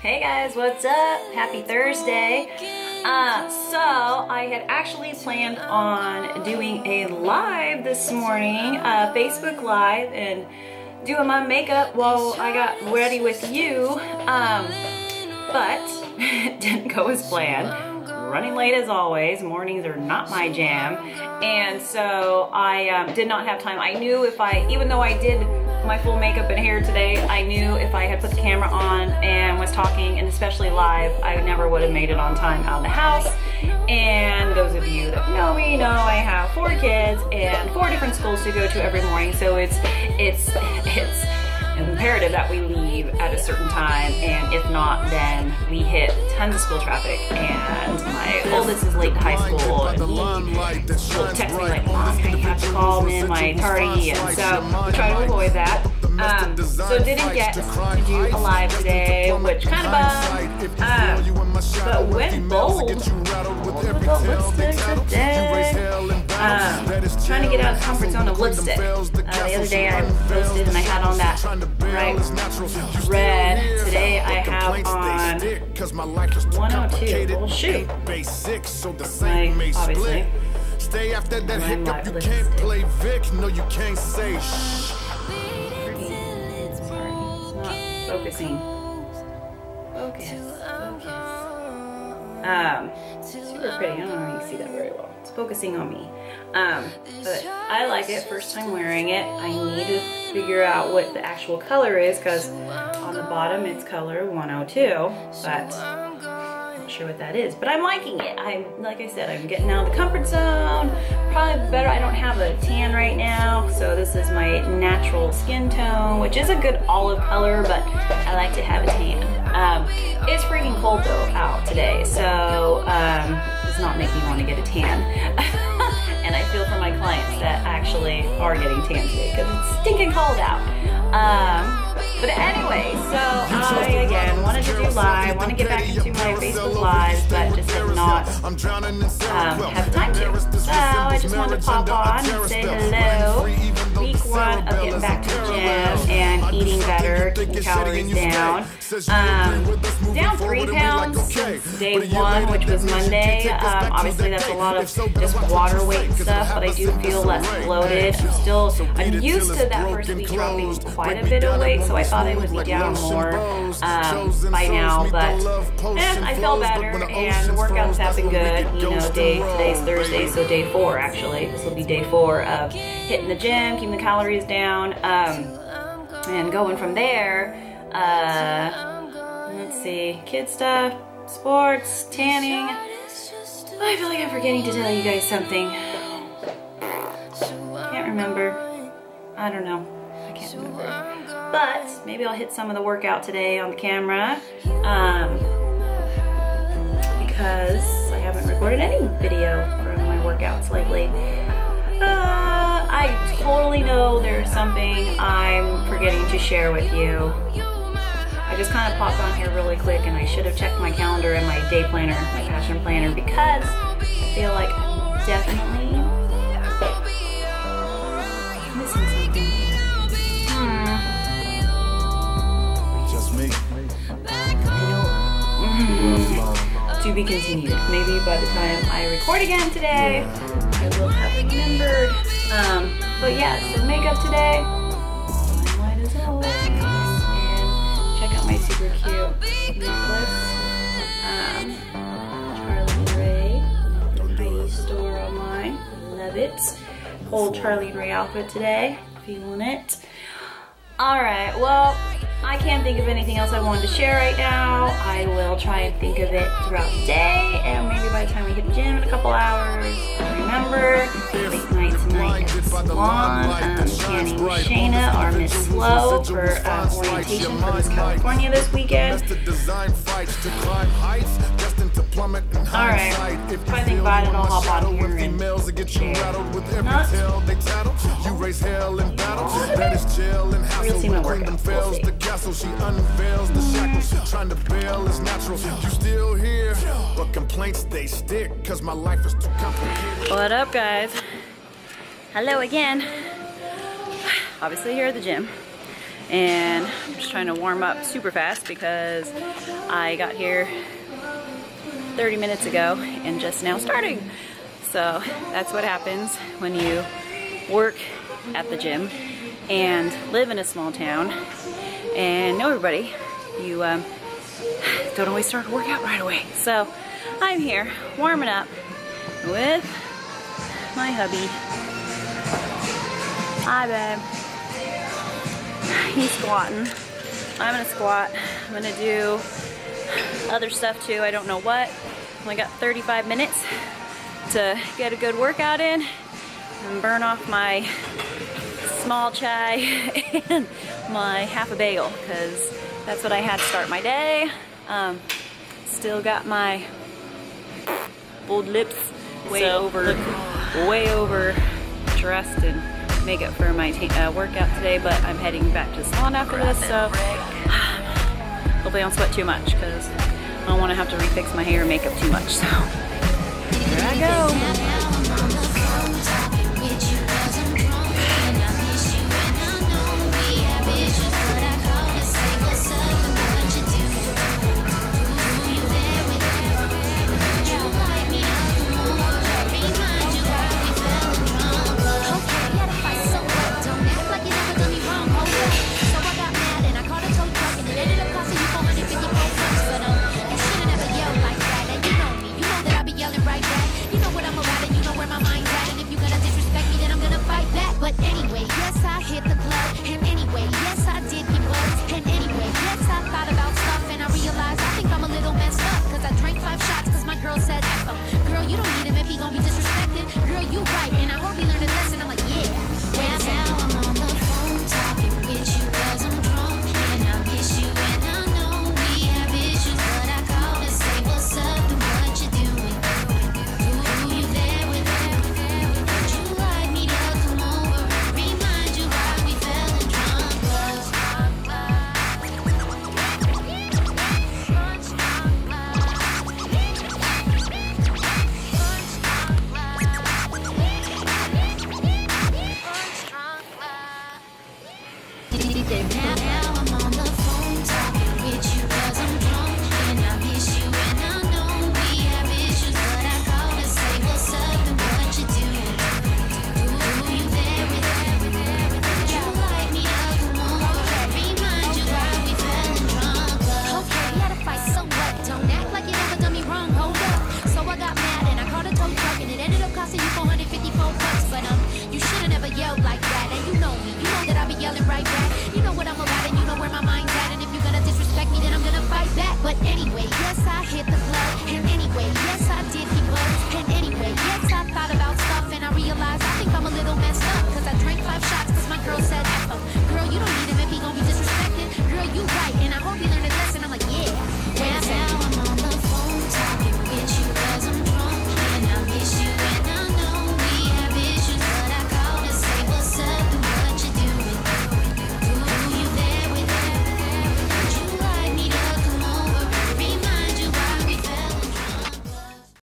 Hey guys, what's up? Happy Thursday. So I had actually planned on doing a live this morning, Facebook Live, and doing my makeup while I got ready with you, but it didn't go as planned. Running late as always. Mornings are not my jam, and so I did not have time. I knew if even though I did my full makeup and hair today, I knew if I had put the camera on and was talking, and especially live, I never would have made it on time out of the house. And those of you that know me know I have 4 kids and 4 different schools to go to every morning, so it's imperative that we leave at a certain time, and if not, then we hit tons of school traffic. And my oldest is late to high school, and he will text me like, "Mom, you have to call in my tardy," and so we try to avoid that. So didn't get to do a live today, which kind of but went bold with the lipstick today. Trying to get out of the comfort zone of lipstick. The other day I posted and I had on that bright red. Today I have on 102, little shoe. Obviously. Stay after that hiccup, you can't play Vic, no you can't say shh. Focusing. Focus. Super pretty. I don't know if you can see that very well. It's focusing on me. But I like it. First time wearing it. I need to figure out what the actual color is, because on the bottom it's color 102, but I'm not sure what that is. But I'm liking it. Like I said, I'm getting out of the comfort zone. Probably better. I don't have a tan right now, so this is my natural skin tone, which is a good olive color, but I like to have a tan. It's freaking cold though out today, so does not make me want to get a tan. And I feel for my clients that actually are getting tan today because it's stinking cold out. But anyway, so I again wanted to do live, want to get back into my Facebook Lives, but just have not have time to. So I just wanted to pop on and say hello. Week 1 of getting back to the gym and eating better, keeping calories down. Down 3 pounds since day 1, which was Monday. Obviously that's a lot of just water weight and stuff, but I do feel less bloated. I'm used to that first week dropping quite a bit of weight, so I thought I would be down more by now, but I feel better, and the workouts have been good. You know, today's Thursday, so day 4 actually. This will be day 4 of hitting the gym, keeping the calories down, and going from there. Let's see, kid stuff, sports, tanning. I feel like I'm forgetting to tell you guys something. Can't remember. I don't know. I can't remember. But maybe I'll hit some of the workout today on the camera, because I haven't recorded any video from my workouts lately. I totally know there's something I'm forgetting to share with you. I just kind of popped on here really quick, and I should have checked my calendar and my day planner, my passion planner, because I feel like I'm definitely missing something. Just me. To be continued. Maybe by the time I record again today, I will have remembered. But yeah, so makeup today. Limelife as always. And check out my super cute necklace. Charlie Ray. Heidi store online. Love it. Whole Charlie Ray outfit today. Feeling it. Alright, well, I can't think of anything else I wanted to share right now. I will try and think of it throughout the day, and maybe by the time we hit the gym in a couple hours, I'll remember. Late night tonight at Salon. Tanning with Shayna or Miss Slow for orientation for Miss California this weekend. Alright, if I think about it, I'll hop on here and share. Not we'll see my workout. We'll see. Trying to bail is natural. You still here, but complaints they stick, cause my life is too complicated. What up, guys? Hello again. Obviously here at the gym, and I'm just trying trying to warm up super fast because I got here 30 minutes ago and just now starting. So that's what happens when you work at the gym and live in a small town and know everybody. You don't always start a workout right away. So I'm here warming up with my hubby. Hi, babe. He's squatting. I'm gonna squat. I'm gonna do other stuff too. I don't know what. Only got 35 minutes to get a good workout in and burn off my small chai and my half a bagel, because that's what I had to start my day. Still got my bold lips way over dressed and makeup for my workout today, but I'm heading back to the salon after this, so hopefully I don't sweat too much because I don't want to have to refix my hair and makeup too much. So here I go. But anyway, yes, I hit the club, and anyway.